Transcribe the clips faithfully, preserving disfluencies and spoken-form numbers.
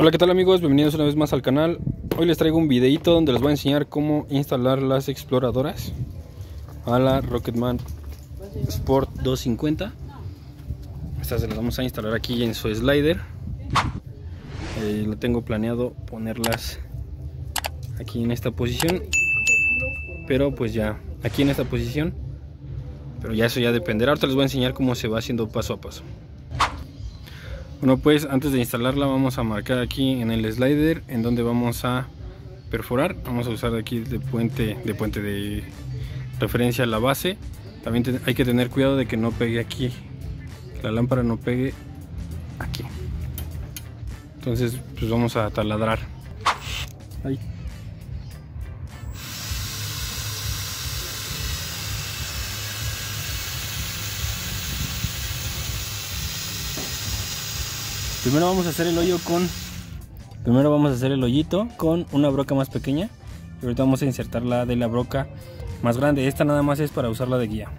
Hola, ¿qué tal amigos? Bienvenidos una vez más al canal. Hoy les traigo un videito donde les voy a enseñar cómo instalar las exploradoras a la Rocketman Sport doscientos cincuenta. Estas se las vamos a instalar aquí en su slider. Eh, lo tengo planeado ponerlas aquí en esta posición, pero pues ya aquí en esta posición, pero ya eso ya dependerá. Ahorita les voy a enseñar cómo se va haciendo paso a paso. Bueno, pues antes de instalarla vamos a marcar aquí en el slider en donde vamos a perforar. Vamos a usar aquí de puente de puente de referencia a la base. También te, hay que tener cuidado de que no pegue aquí, que la lámpara no pegue aquí. Entonces pues vamos a taladrar ahí. Primero vamos a hacer el hoyo con Primero vamos a hacer el hoyito con una broca más pequeña. Y ahorita vamos a insertar la de la broca más grande. Esta nada más es para usarla de guía.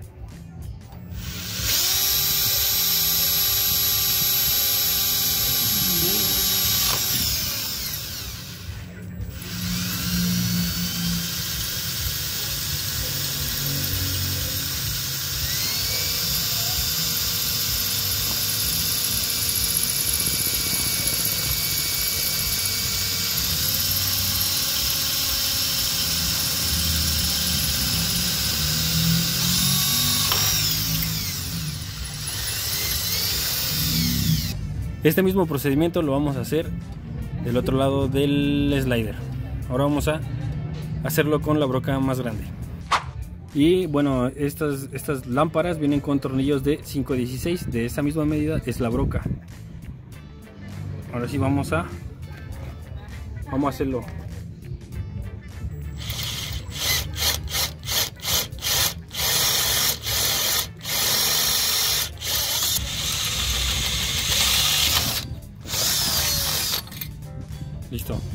Este mismo procedimiento lo vamos a hacer del otro lado del slider. Ahora vamos a hacerlo con la broca más grande. Y bueno, estas, estas lámparas vienen con tornillos de cinco dieciséis. De esa misma medida es la broca. Ahora sí vamos a Vamos a hacerlo. Listo.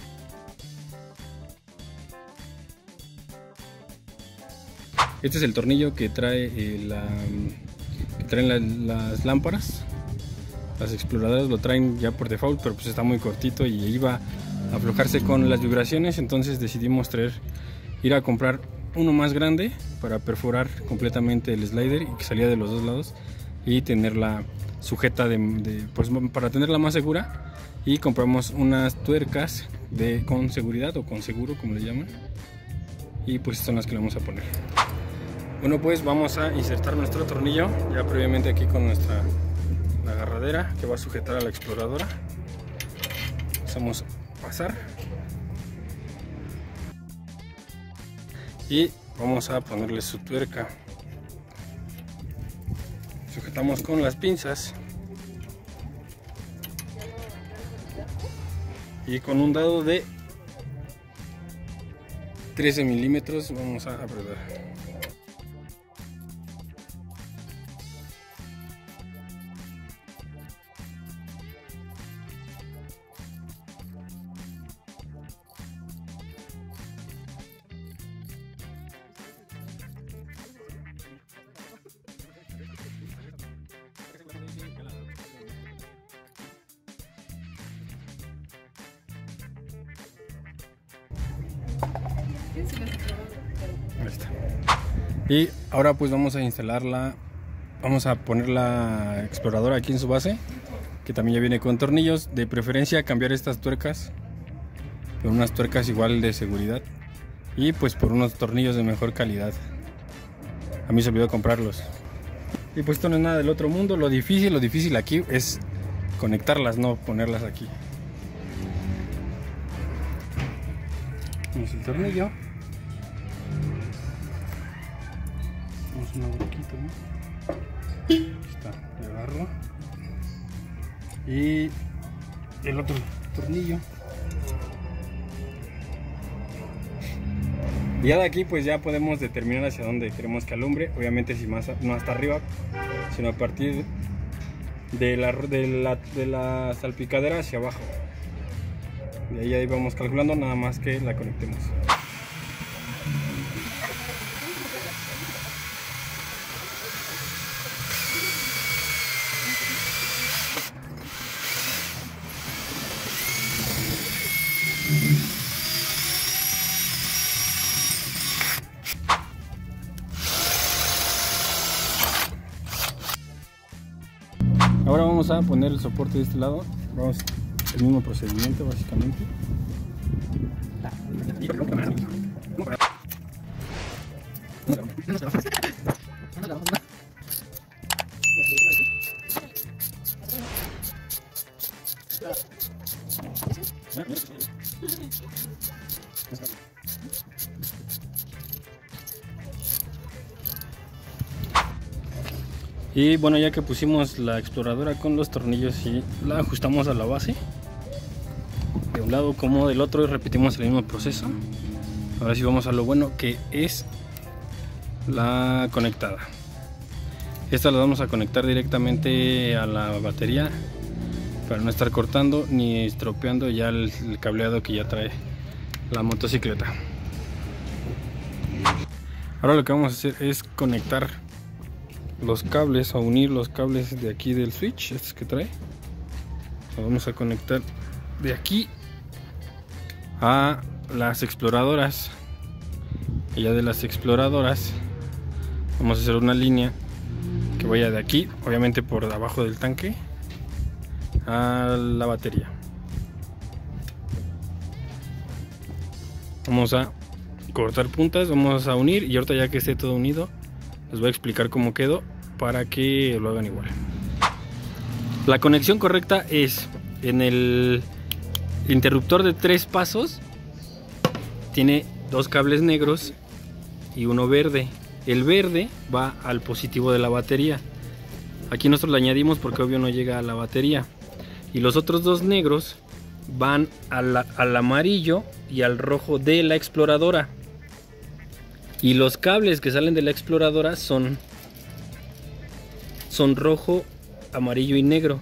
Este es el tornillo que trae eh, la, que traen la, las lámparas. Las exploradoras lo traen ya por default, pero pues está muy cortito y iba a aflojarse con las vibraciones. Entonces decidimos traer, ir a comprar uno más grande para perforar completamente el slider y que salía de los dos lados y tenerla sujeta de, de, pues, para tenerla más segura. Y compramos unas tuercas de con seguridad o con seguro, como le llaman, y pues son las que le vamos a poner. Bueno, pues vamos a insertar nuestro tornillo ya previamente aquí con nuestra la agarradera que va a sujetar a la exploradora. Vamos a pasar y vamos a ponerle su tuerca. Sujetamos con las pinzas y con un dado de trece milímetros vamos a apretar. Ahí está. Y ahora pues vamos a instalarla, vamos a poner la exploradora aquí en su base, que también ya viene con tornillos. De preferencia cambiar estas tuercas por unas tuercas igual de seguridad y pues por unos tornillos de mejor calidad. A mí se me olvidó comprarlos. Y pues esto no es nada del otro mundo. Lo difícil, lo difícil aquí es conectarlas, no ponerlas aquí. Vamos el tornillo. Vamos una broquita, ¿no? Ahí está, le agarro. Y el otro tornillo. Y ya de aquí pues ya podemos determinar hacia dónde queremos que alumbre. Obviamente si más, no hasta arriba, sino a partir de la, de la, de la salpicadera hacia abajo. Y ahí, ahí vamos calculando, nada más que la conectemos. vamos a poner el soporte de este lado. Vamos, el mismo procedimiento básicamente. Y bueno, ya que pusimos la exploradora con los tornillos y la ajustamos a la base de un lado como del otro y repetimos el mismo proceso. Ahora sí vamos a lo bueno, que es la conectada. Esta la vamos a conectar directamente a la batería para no estar cortando ni estropeando ya el, el cableado que ya trae la motocicleta. Ahora lo que vamos a hacer es conectar los cables, a unir los cables de aquí del switch, estos que trae. Lo vamos a conectar de aquí a las exploradoras, y ya de las exploradoras vamos a hacer una línea que vaya de aquí, obviamente por abajo del tanque, a la batería. Vamos a cortar puntas, vamos a unir, y ahorita ya que esté todo unido les voy a explicar cómo quedó para que lo hagan igual. La conexión correcta es en el interruptor de tres pasos. Tiene dos cables negros y uno verde. El verde va al positivo de la batería. Aquí nosotros le añadimos porque obvio no llega a la batería. Y los otros dos negros van al, al amarillo y al rojo de la exploradora. Y los cables que salen de la exploradora son, son rojo, amarillo y negro.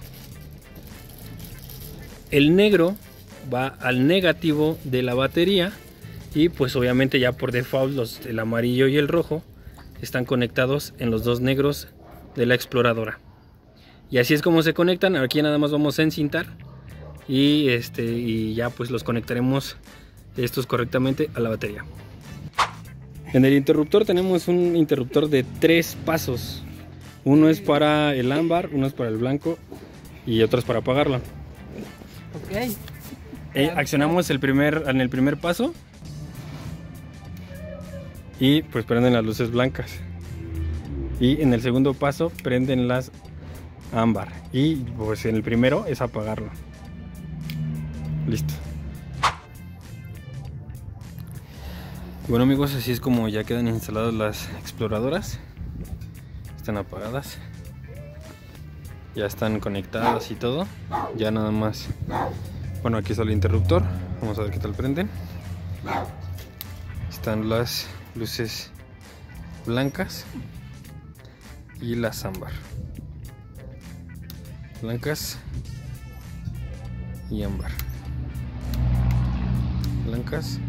El negro va al negativo de la batería. Y pues obviamente ya por default los, el amarillo y el rojo están conectados en los dos negros de la exploradora. Y así es como se conectan. Aquí nada más vamos a encintar. Y, este, y ya pues los conectaremos estos correctamente a la batería. En el interruptor tenemos un interruptor de tres pasos. Uno es para el ámbar, uno es para el blanco y otro es para apagarlo. Ok. Eh, accionamos el primer, en el primer paso y pues prenden las luces blancas. Y en el segundo paso prenden las ámbar. Y pues en el primero es apagarlo. Listo. Bueno amigos, así es como ya quedan instaladas las exploradoras. Están apagadas, ya están conectadas y todo. Ya nada más, bueno, aquí está el interruptor. Vamos a ver qué tal prenden. Están las luces blancas y las ámbar. Blancas y ámbar. Blancas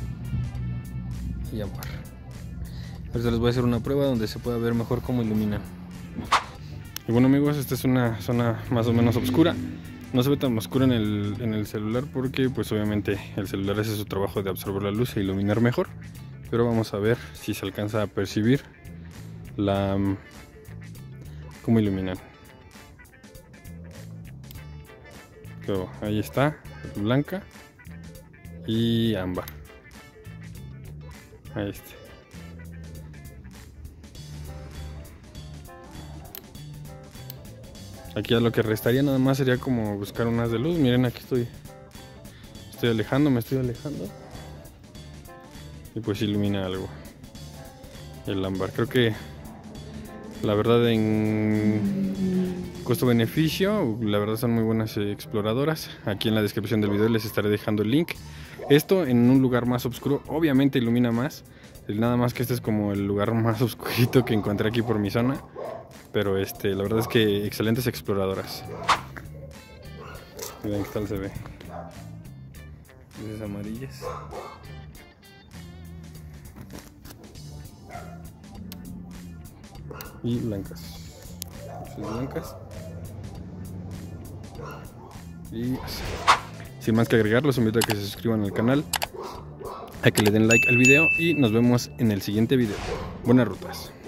y ámbar. Ahorita les voy a hacer una prueba donde se pueda ver mejor cómo iluminan. Y bueno amigos, esta es una zona más o menos oscura. No se ve tan oscura en el, en el celular porque pues obviamente el celular hace su trabajo de absorber la luz e iluminar mejor. Pero vamos a ver si se alcanza a percibir la cómo iluminan. Pero ahí está, blanca y ámbar. Ahí está. Aquí ya lo que restaría nada más sería como buscar unas de luz. Miren, aquí estoy estoy alejando, me estoy alejando y pues ilumina algo el ámbar. Creo que la verdad en costo-beneficio, la verdad son muy buenas exploradoras. Aquí en la descripción del video les estaré dejando el link. Esto en un lugar más oscuro obviamente ilumina más. Nada más que este es como el lugar más oscurito que encontré aquí por mi zona. Pero este, la verdad es que excelentes exploradoras. Miren qué tal se ve. Luces amarillas. Y blancas. Luces blancas. Y así. Sin más que agregar, los invito a que se suscriban al canal, a que le den like al video y nos vemos en el siguiente video. Buenas rutas.